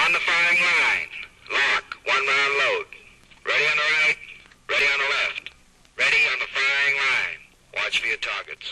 On the firing line. Lock. 1 round load. Ready on the right. Ready on the left. Ready on the firing line. Watch for your targets.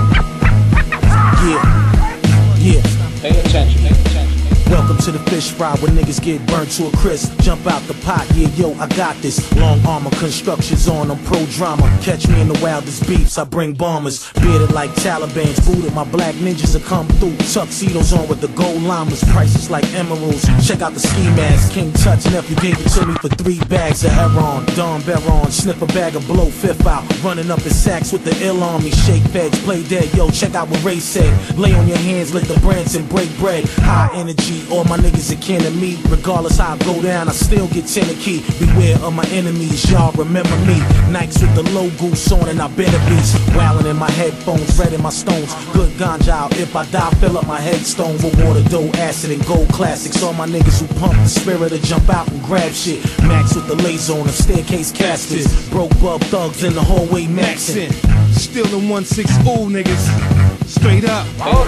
Yeah. Pay attention. Welcome to the fish fry where niggas get burnt to a crisp. Jump out the pot, yeah, yo, I got this. Long armor constructions on, I'm pro drama. Catch me in the wildest beefs, I bring bombers. Bearded like Taliban's, booted my black ninjas that come through. Tuxedos on with the gold llamas, prices like emeralds. Check out the ski mask, King Tut's nephew gave it to me for 3 bags of heroin. Don Baron, sniff a bag of blow, fifth out. Running up in sacks with the ill on me. Shake feds, play dead, yo, check out what Ray said. Lay on your hands, lick the brands and break bread. High energy. All my niggas are kin to me. Regardless how I go down, I still get 10 a key. Beware of my enemies, y'all remember me. Nikes with the low goose on and I better be. Wowing in my headphones, red in my stones. Good ganja out, if I die, fill up my headstone with water, dough, acid, and gold classics. All my niggas who pump the spirit to jump out and grab shit. Max with the laser on the staircase caskets. Broke bub thugs in the hallway maxing. Still the 1-6 old niggas. Straight up.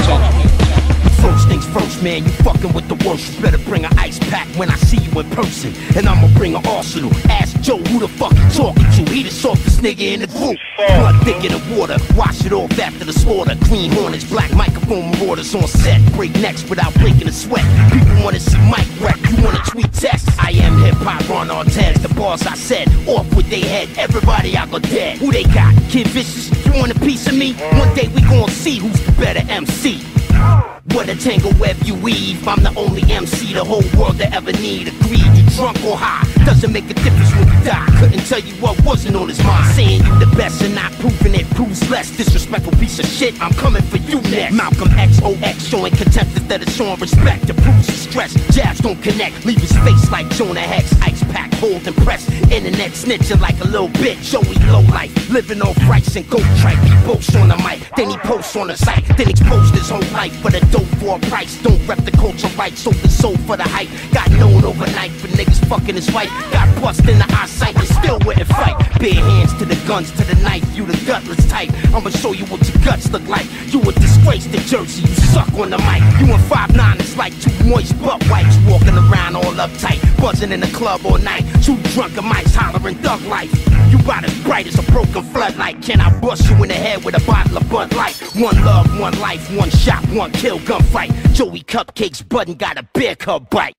First things first, man, you fucking with the worst. You better bring an ice pack when I see you in person. And I'ma bring an arsenal. Ask Joe who the fuck you talking to. He the softest nigga in the group. Blood thick in the water. Wash it off after the slaughter. Green hornets, black microphone marauders on set. Break necks without breaking a sweat. People wanna see Mike wreck. You wanna tweet text. I am hip-hop on Artez. The bars I said, off with they head. Everybody I go dead. Who they got? Kid Vicious? You want a piece of me? One day we gon' see who's the better MC. What a tangle web you weave. I'm the only MC the whole world to ever need. Agreed, you drunk or high, doesn't make a difference when you die. Couldn't tell you what wasn't on his mind. Saying you the best and not proving it proves less. Disrespectful piece of shit, I'm coming for you next. Malcolm XOX showing contempt instead of showing respect. To prove some stress, jabs don't connect. Leave his face like Jonah Hex. Ice pack, hold and press. Internet snitching like a little bitch. Joey low life, living off rice and gold tripe. He boasts on the mic, then he posts on the site. Then exposed his whole life for the dope for a price. Don't rep the culture right, sold the soul for the hype. Got known overnight for niggas fucking his wife. Got bust in the eyesight and still wouldn't fight. Bare hands to the guns, to the knife, you the gutless type. I'ma show you what your guts look like. You a disgrace to Jersey, you suck on the mic. You and 5'9", it's like 2 moist butt wipes. Walking around all uptight, buzzing in the club all night. 2 drunken mics hollering thug life. You about as bright as a broken floodlight. Can I bust you in the head with a bottle of Bud Light? One love, one life, one shot, one kill, gunfight. Joey Cupcakes button got a beer cup bite.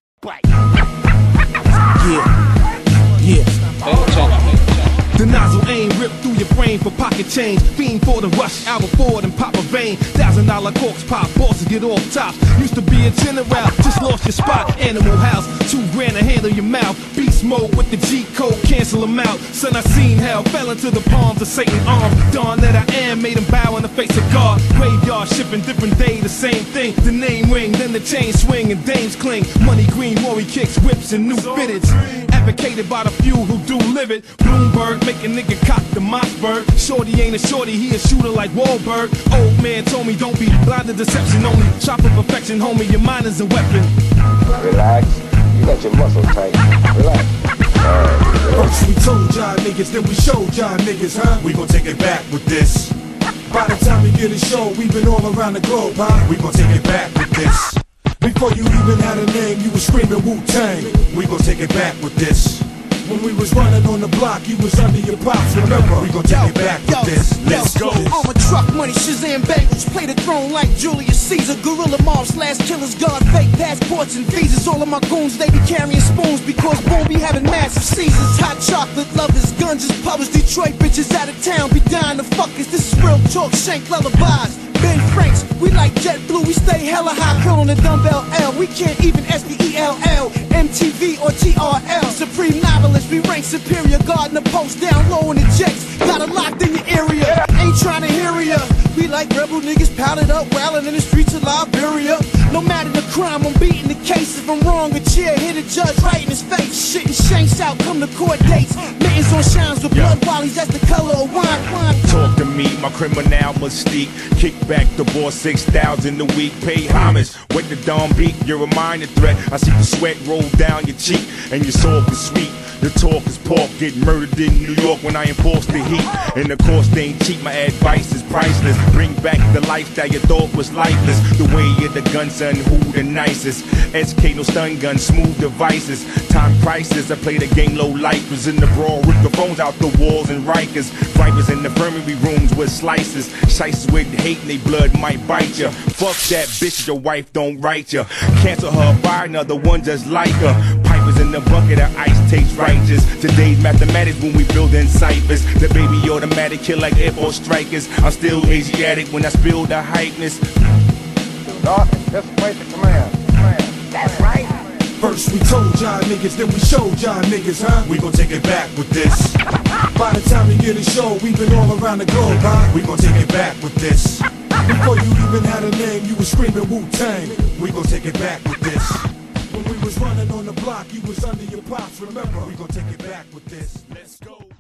Yeah. The nozzle aim ripped through your brain for pocket change. Fiend for the rush, Albert Ford and pop a vein. $1,000 corks pop, bosses get off tops. Used to be a general, just lost your spot. Animal House, $2 grand to handle your mouth. Beast mode with the G code, cancel them out. Son, I seen hell, fell into the palms of Satan's arms. Dawn that I am, made him bow in the face of God. Graveyard shipping, different day, the same thing. The name ring, then the chain swing and dames cling. Money green, Rory kicks, whips and new fitteds. Advocated by the few who do live it. Bloomberg, make a nigga cock the Mossberg. Shorty ain't a shorty, he a shooter like Wahlberg. Old man told me don't be blind to deception only. Chop of perfection, homie, your mind is a weapon. Relax, you got your muscle tight. Relax. First we told y'all niggas, then we showed y'all niggas, huh? We gon' take it back with this. By the time we get a show, we been all around the globe, huh? We gon' take it back with this. Before you even had a name, you was screaming Wu-Tang. We gon' take it back with this. When we was running on the block, you was under your pops, remember? We gon' take it back with this. Let's go. I'm a truck money, Shazam bangles. Play the throne like Julius Caesar. Gorilla mob slash killers, guard fake passports and visas. All of my goons, they be carrying spoons because boom, be having massive seasons. Hot chocolate lovers, guns just published. Detroit bitches out of town, be dying to fuck us. This is real talk, shank lullabies. Ben Franks, we like JetBlue, we stay hella high, curl on the dumbbell L. We can't even SDELL, MTV or TRL. Supreme novelist, we rank superior, guarding the post down low in the jets. Got it locked in your area, ain't trying to hear ya. We like rebel niggas powdered up, wildin' in the streets of Liberia. No matter the crime, I'm beating the case. If I'm wrong, a chair hit a judge right in his face. Shitting shanks out, come to court dates. Mittens on shines with blood volleys, that's the color of wine. Talk to me, my criminal mystique. Kick back the boss 6,000 a week. Pay homage, with the dawn beat. You're a minor threat. I see the sweat roll down your cheek, and your soul is sweet. The talk is pork, get murdered in New York when I enforce the heat. And the cost ain't cheap, my advice is priceless. Bring back the lifestyle you thought was lifeless. The way of the gun son, who the nicest? SK, no stun gun, smooth devices. Time crisis, I play the game low lifers in the brawl, rip the phones out the walls and Rikers. Vipers in the infirmary rooms with slices. Shices with hate and they blood might bite ya. Fuck that bitch, your wife don't write ya. Cancel her, buy another one just like her. Pipers in the bucket of ice tastes righteous. Today's mathematics when we building ciphers. The baby automatic kill like Air Force strikers. I'm still Asiatic when I spill the hypeness. Doc, just wait the command. That's right. First we told y'all niggas, then we showed y'all niggas, huh? We gon' take it back with this. By the time we get a show, we've been all around the globe, huh? We gon' take it back with this. Before you even had a name, you was screaming Wu-Tang. We gon' take it back with this. When we was running on the block, you was under your pops, remember? We gon' take it back with this. Let's go.